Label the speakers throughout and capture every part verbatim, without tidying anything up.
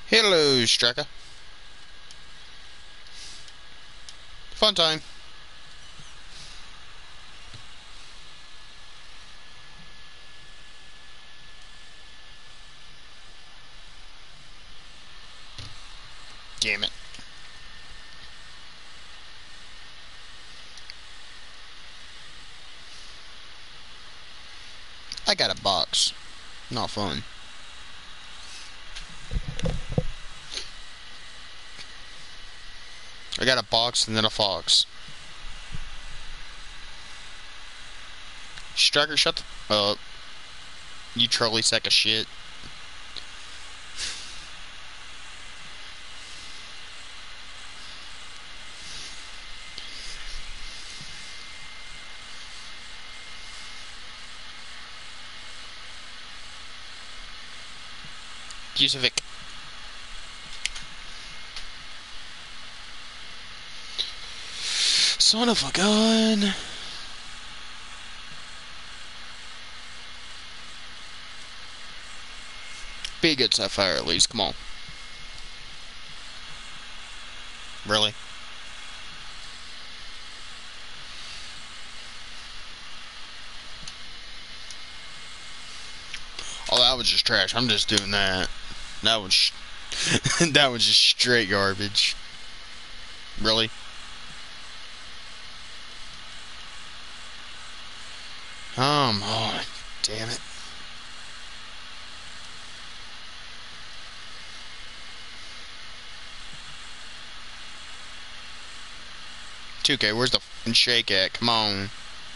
Speaker 1: Hello, Striker. Fun time. Damn it. I got a box. Not fun. I got a box and then a fox. Striker, shut the up. You trolley sack of shit. Yusovic. Son of a gun. Be a good Sapphire at least, come on. Really? Oh, that was just trash. I'm just doing that. That was... that was just straight garbage. Really? Come on. Damn it. two K, where's the f***ing shake at? Come on.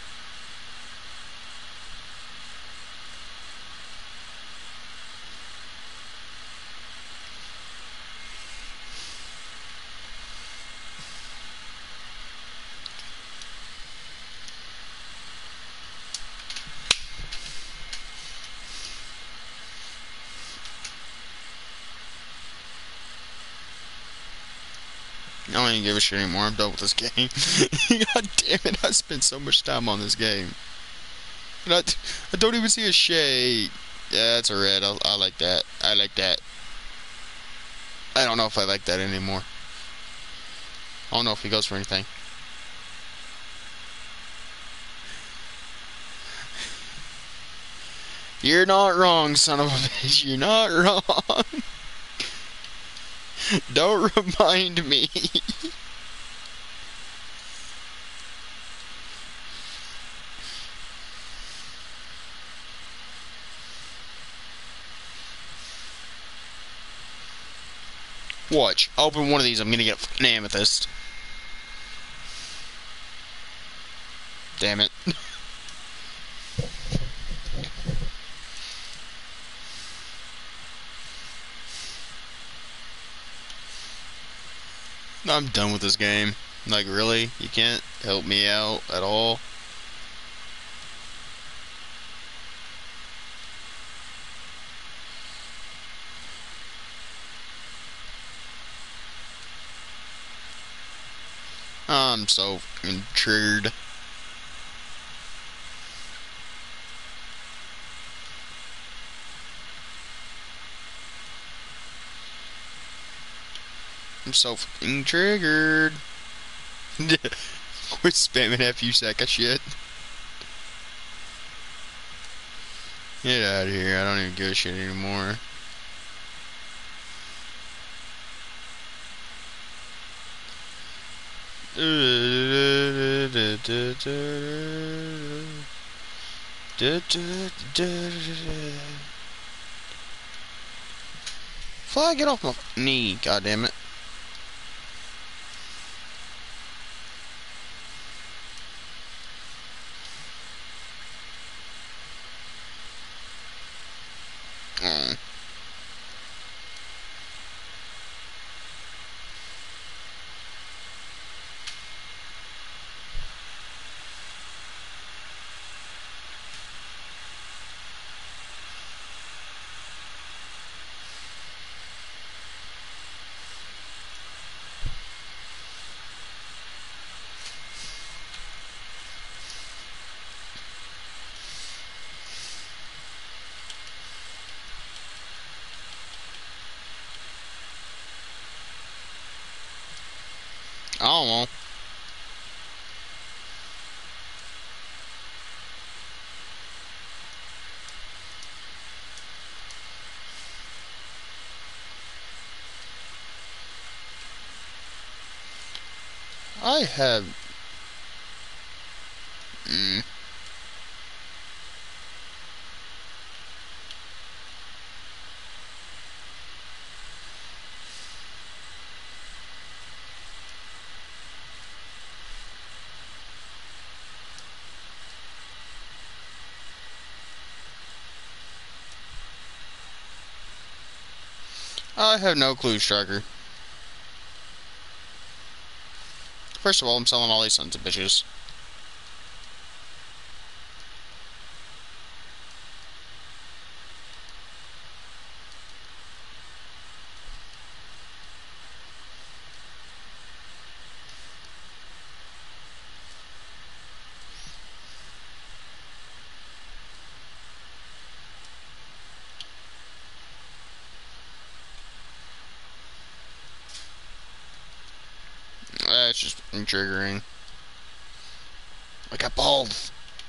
Speaker 1: I don't even give a shit anymore. I'm done with this game. God damn it, I spent so much time on this game. And I, I don't even see a shade. Yeah, that's a red. I, I like that. I like that. I don't know if I like that anymore. I don't know if he goes for anything. You're not wrong, son of a bitch. You're not wrong. Don't remind me. Watch. I'll open one of these. I'm gonna get an amethyst. Damn it. I'm done with this game. Like, really? You can't help me out at all? I'm so fucking triggered. I'm so fucking triggered. Quit spamming F you sack of shit. Get out of here. I don't even give a shit anymore. Fly, get off my knee, goddammit. Oh. I don't know. I have. Mm, I have no clue, Striker. First of all, I'm selling all these sons of bitches. That's just triggering. I got both.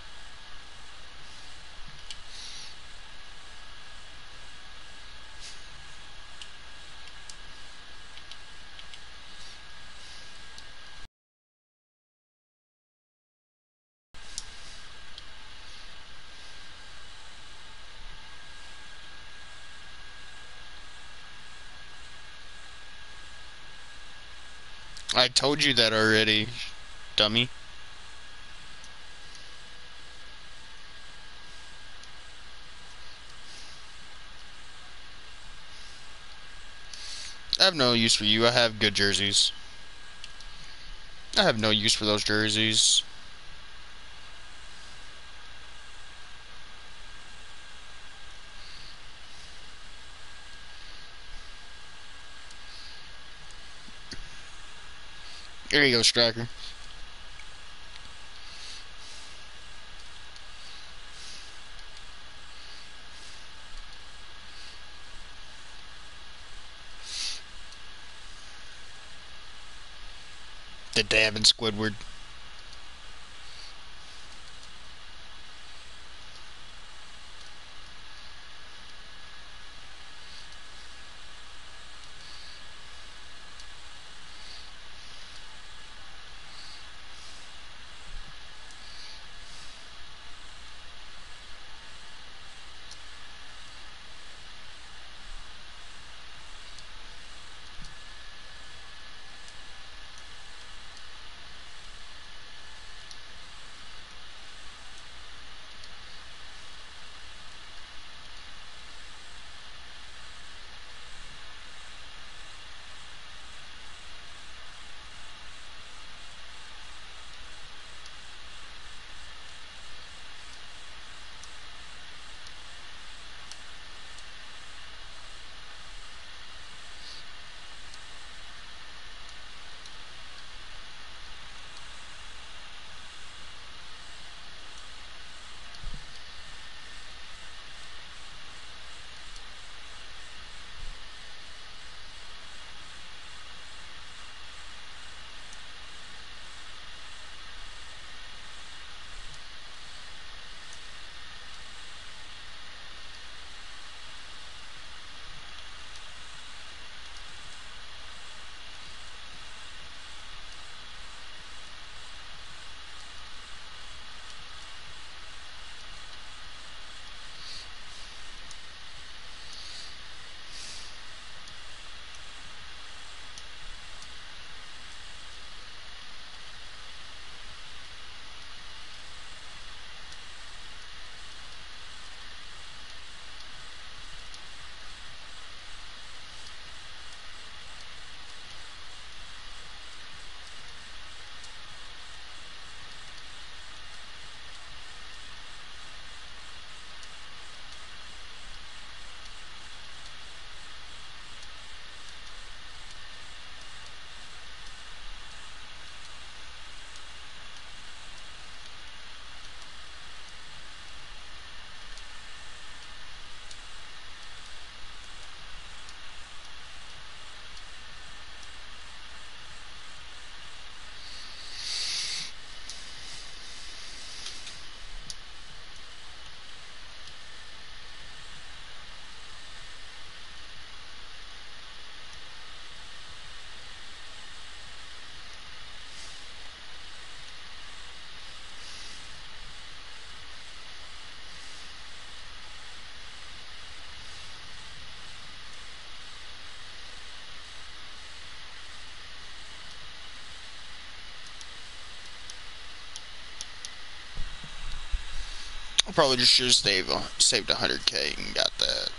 Speaker 1: I told you that already, dummy. I have no use for you. I have good jerseys. I have no use for those jerseys. There you go, Striker. The damn Squidward. probably just should have saved saved one hundred K and got that.